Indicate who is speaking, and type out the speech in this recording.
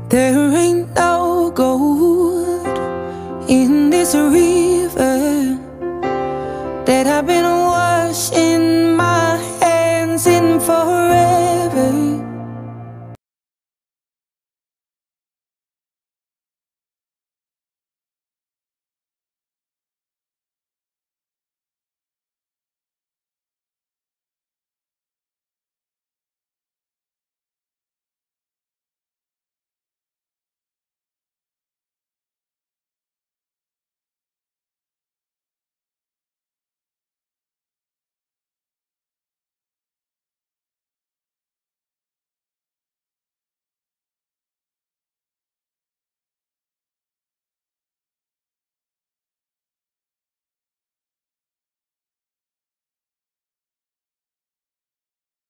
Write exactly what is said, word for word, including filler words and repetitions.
Speaker 1: There ain't no gold in this river that I've been